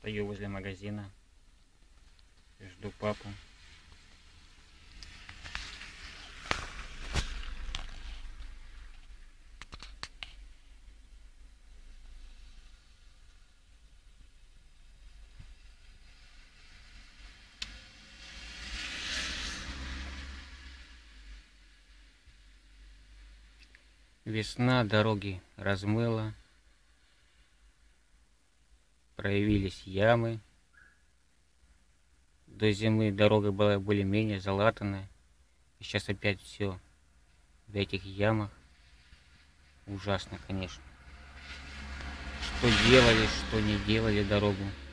Стою возле магазина, жду папу. Весна, дороги размыла, проявились ямы. До зимы дорога была более-менее залатанная. И сейчас опять все в этих ямах. Ужасно, конечно. Что делали, что не делали дорогу.